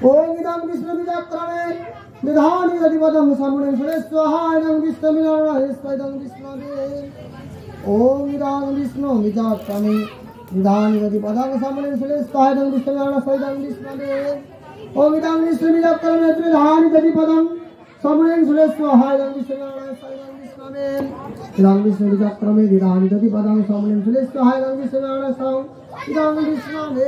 ओम इदं विष्णुविचक्रमे निधानि गतिपदं समूलं सुरे स्वाहा इदं विष्णुविनारायण इदं विष्णवे ओम इदं विष्णुविचक्रमे निधानि गतिपदं समूलं सुरे स्वाहा इदं विष्णुविनारायण इदं विष्णवे ओम इदं विष्णुविचक्रमे निधानि गतिपदं समूलं सुरे स्वाहा इदं विष्णुविनारायण इदं विष्णवे इदं विष्णुविचक्रमे निधानि गतिपदं समूलं सुरे स्वाहा इदं विष्णुविनारायण इदं विष्णवे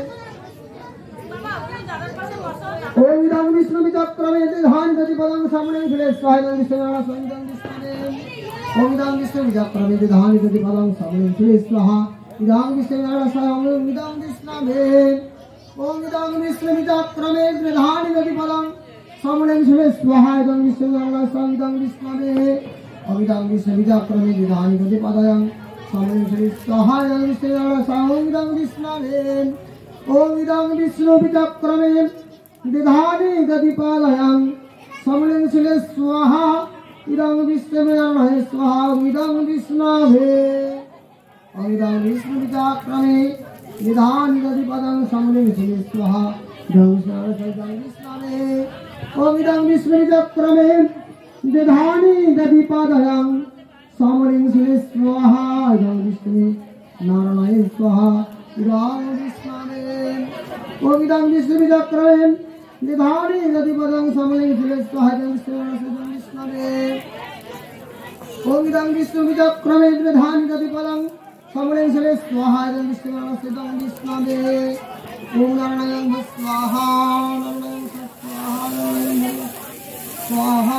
ओम इदं विष्णुविचक्रमे निधानि गतिपदं समूलं सुरे स्वाहा इदं विष्णुविनारायण इदं विष्णवे ओम इदं विष्णुविचक्रमे निधानि गतिपदं समूलं सुरे स्वाहा इदं विष्णुविनारायण इदं विष्णवे ओम इदं विष्णुविचक्रमे निधानि गतिपदं समूलं सुरे स्वाहा इदं विष्णुविनारायण इदं विष्णवे ओम इदं विष्णुविचक्रमे निधानि गतिपदं समूलं सुरे स्वाहा इदं विष्णुविनारायण इदं विष्णवे ओम इदं विष्णुविचक्रमे निधानि गतिपदं समूलं सुरे स्वाहा इदं विष्णुविनारायण स्वाहा इदं विष्णवे ओम इदं विष्णुविचक्रमे निधानि गतिपदं समूलं सुरे स्वाहा इदं विष्णवे ओम इदं विष्णुविचक्रमे निधानि गतिपदं समूलं सुरे स्वाहा इदं विष्णुविनारायण स्वाहा इदं विष्णवे ओम इदं विष्णुविचक्रमे निधानि गतिपदं समूलं सुरे स्वाहा इदं विष्णवे ओम इदं विष्णुविचक्रमे निधानि गतिपदं समूलं सुरे स्वाहा इदं विष्णवे ओम नारायण स्वाहा नारायण स्वाहा नारायण स्वाहा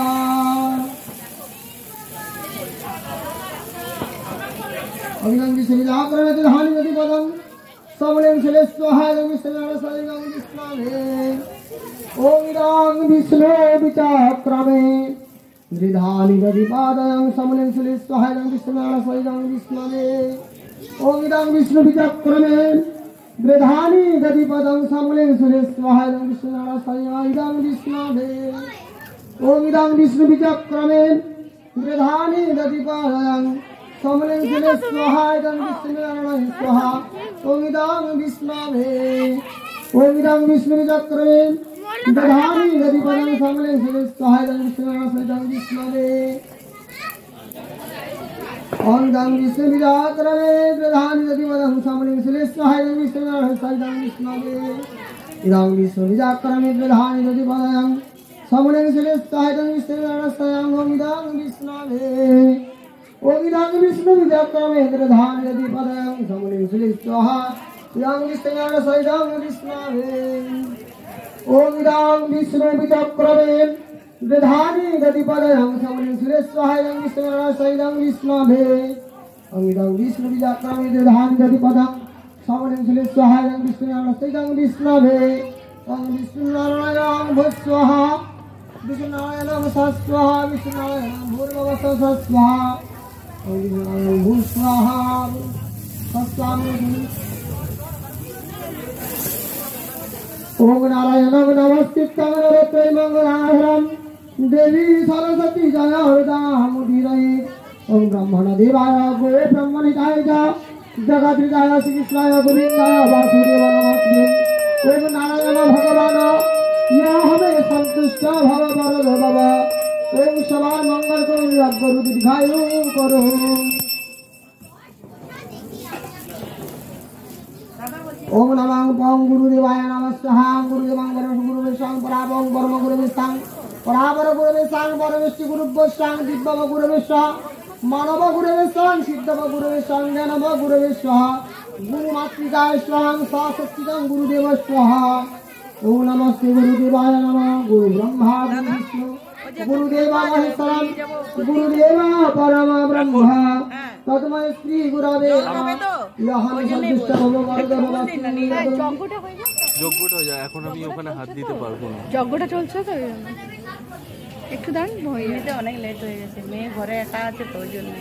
ओम इदं विष्णुविचक्रमे निधानि गतिपदं समूलं सुरे स्वाहा इदं विष्णवे ओम इदं विष्णुविचक्रमे निधानि गतिपदं समूलं सुरे स्वाहा इदं विष्णवे ओम इदं विष्णुविचक्रमे निधानि गतिपदं समूलं सुरे स्वाहा इदं विष्णवे ओम इदं विष्णुविचक्रमे निधानि गतिपदं समूलं सुरे स्वाहा इदं विष्णवे ओम इदं विष्णवे ओम इदं विष्णुविचक्रमे निधानि गतिपदं समूलं सुरे स्वाहा इदं विष्णवे ओम इदं विष्णुविचक्रमे निधानि गतिपदं समूलं सुरे स्वाहा इदं विष्णवे इदं विष्णुविचक्रमे निधानि गतिपदं समूलं सुरे स्वाहा इदं ओम इदं विष्णवे ओम इदं विष्णुविचक्रमे निधानि गतिपदं समूलं सुरे स्वाहा इदं विष्णवे ओम इदं विष्णुविचक्रमे निधानि गतिपदं समूलं सुरे स्वाहा इदं विष्णवे ओम इदं विष्णुविचक्रमे निधानि गतिपदं समूलं सुरे स्वाहा इदं विष्णवे ओम विष्णुनारायण स्वाहा विष्णुनारायण स्वाहा विष्णुनारायण भूर्भुवः स्वाहा ओम विष्णुनारायण भू स्वाहा ओम नारायणं नमस्कृत्य नरोत्तमं मंगलाहारं देवी सरस्वती जयोदामुदीरये ओम ब्रह्मणदेवाय गो ब्रह्मणिताय च जगद्विदाय श्रीकृष्णाय गोविन्दाय वासुदेवाय नमस्ते ओम नारायण भगवान या हमें संतुष्ट भव वरद भव ओम सवार मंगल करो गुरु दीर्घायु करो ओम नमः ओम गुरुदेवाय नमः गुरुदेवं गुरुवेशां परावं परम गुरुवेशां परावर गुरुवेशां परमेष्टि गुरुवेशां दिव्यव गुरुवेशां मानव गुरुवेशां सिद्धव गुरुवेशां ज्ञानव गुरुवेशां गुरुमातृकाय स्वाहा साशक्तिकं गुरुदेव स्वाहा ओम नमस्ते गुरुदेवाय नमः गुरु ब्रह्मा गुरु विष्णु गुरुदेवा महेश्वरं गुरुदेवा परम ब्रह्म तस्मै श्री गुरवे যজ্ঞটা হয়ে যায় এখন আমি ওখানে হাত দিতে পারবো না যজ্ঞটা চলছে তো একটু দাঁড় এমনিতে অনেক লেট হয়ে গেছে মেয়ে ঘরে একা আছে তো ওই জন্য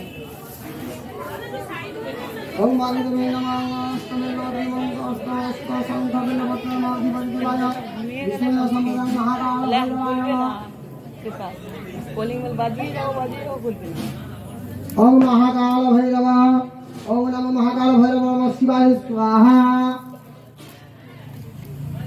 ओम मांगल्ये नमः स्तमे नमः अष्टास्ता संघावेन वत्नमादि वंदिवाय विष्णु समरं महाकाल के पास कॉलिंग बेल बाजिए जाओ बोलते ओम महाकाल भैरव ओम नमः महाकाल भैरव नमः शिवाय स्वाहा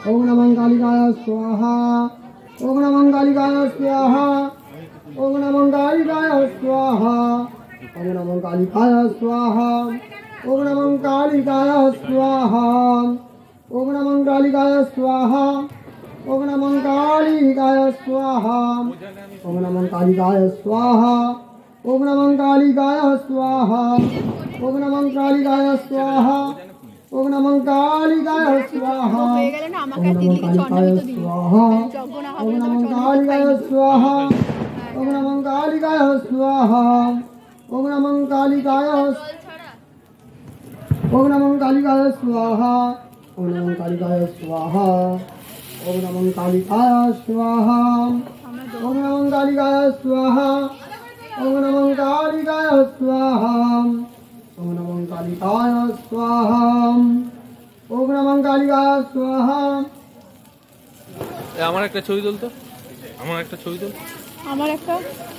ओम नमः कालिकाय स्वाहा ओम नमः कालिकाय स्वाहा ओम नमः कालिकाय स्वाहा ओम नमः कालिकाय स्वाहा ओम नमः कालिकाय स्वाहा ओम नमः कालिकाय स्वाहा ओम नमः कालिकाय स्वाहा ओम नमः कालिकाय स्वाहा ओम नमः कालिकाय स्वाहा ओम नमः कालिकाय स्वाहा ओम नमः कालिकाय स्वाहा হয়ে গেলে না ओम আমাকে नमः দিল্লিতে कालिकाय চন্দ্রবিন্দু দিন स्वाहा যজ্ঞ না ओम হবে না नमः कालिकाय स्वाहा ओम नमः कालिकाय स्वाहा ओम नमः कालिकाय ओम नमः कालिकाय स्वाहा ओम नमः कालिकाय स्वाहा ओम नमः कालिकाय स्वाहा ओम नमः कालिकाय स्वाहा ओम नमः कालिकाय स्वाहा ओम नमः कालिकाय स्वाहा ओम नमः कालिकाय स्वाहा আমার একটা ছবি তুলতো আমার একটা ছবি তুল আমার একটা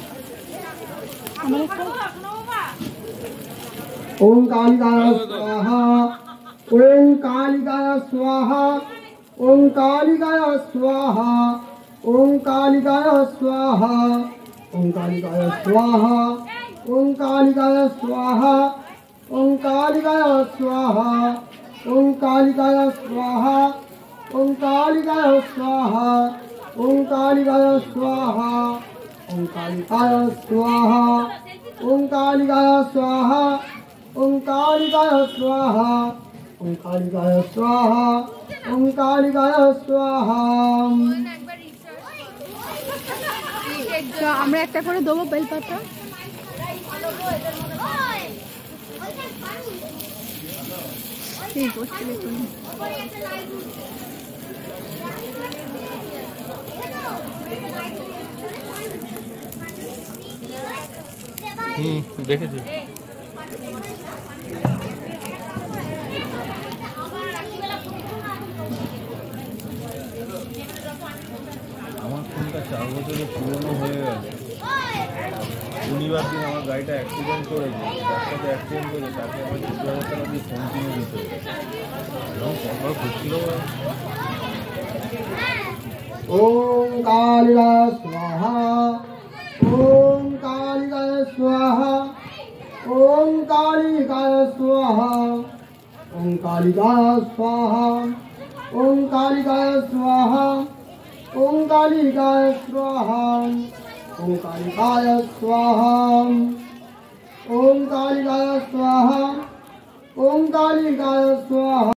ओम कालिकाय स्वाहा ओम कालिकाय स्वाहा ओम कालिकाय स्वाहा ओम कालिकाय स्वाहा ओम कालिकाय स्वाहा ओम कालिकाय स्वाहा ओम कालिकाय स्वाहा ओम कालिकाय स्वाहा ओम कालिकाय स्वाहा ओम कालिकाय स्वाहा ओम कालिकाय स्वाहा ओम कालिकाय स्वाहा ओम कालिकाय स्वाहा ओम कालिकाय स्वाहा ओम कालिकाय स्वाहा তো আমরা একটা করে দেবো বেলপাতা এই বসতে দেখুন দেখেছি আমার ফোনটা 4 বছরের পুরনো হয়ে গেছে। শনিবার দিন আমার গাড়িটা অ্যাক্সিডেন্ট করেছে, যার সাথে অ্যাক্সিডেন্ট করেছে তাকে আমার 20,000 টাকা দিয়ে ফোন কিনে দিতে হবে। এবং কখন ঘুরছিল ओम कालिकाय स्वाहा ओम कालिकाय स्वाहा ओम कालिकाय स्वाहा ओम कालिकाय स्वाहा ओम कालिकाय स्वाहा ओम कालिकाय स्वाहा ओम कालिकाय स्वाहा ओम कालिकाय स्वाहा ओम कालिकाय स्वाहा।